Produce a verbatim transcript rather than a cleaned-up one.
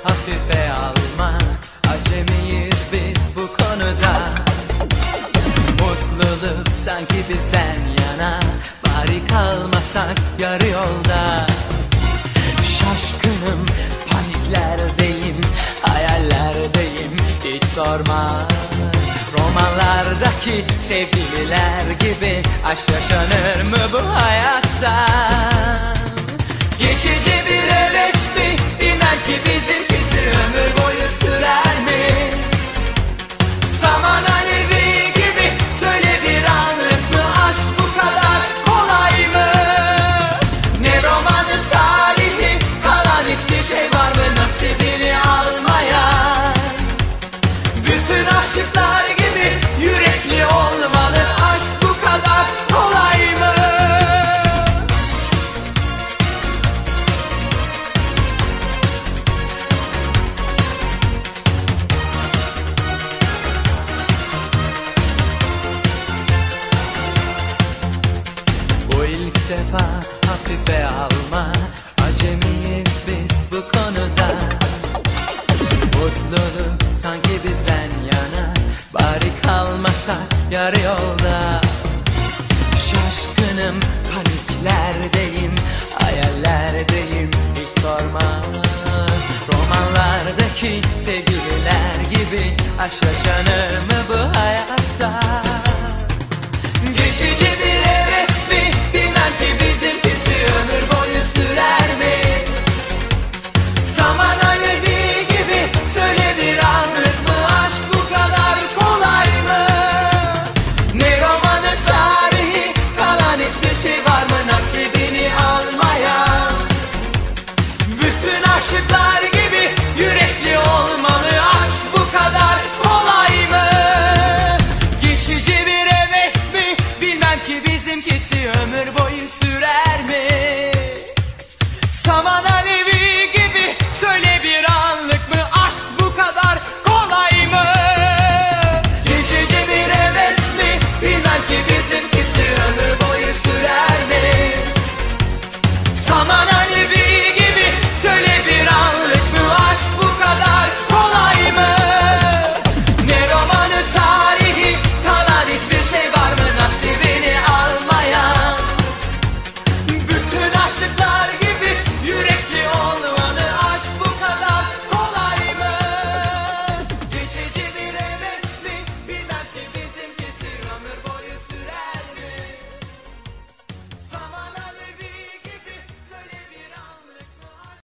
hafife alma, acemiyiz biz bu konuda. Mutluluk sanki bizden yana, bari kalmasak yarı yolda. Şaşkınım, paniklerdeyim, hayallerdeyim, hiç sorma. Romanlardaki sevgililer gibi aşk yaşanır mı bu hayatta? Geçici bir heves mi? İnan ki bizimkisi ömür boyu sürer mi? Saman alevi gibi söyle bir anlık mı? Aşk bu kadar kolay mı? Ne romanın tarihi, kalan hiçbir şey var mı nasibini almayan? Bütün aşıklar gibi yürekli olmalı, aşk bu kadar kolay mı? Bu ilk defa, hafife alma, acemiyiz biz bu konuda. Mutluluk sanki bizden yana, bari kalmasak yarı yolda. Şaşkınım, paniklerdeyim, hayallerdeyim, hiç sorma. Romanlardaki sevgililer gibi aşk yaşanır mı bu hayatta? Geçici bir heves mi? Bilmem ki bizimkisi ömür boyu sürer mi? Saman alevi gibi söyle bir anlık mı? Aşk bu kadar kolay mı? Ne romanın tarihi, kalan hiçbir şey var mı nasibini almayan? Bütün aşıklar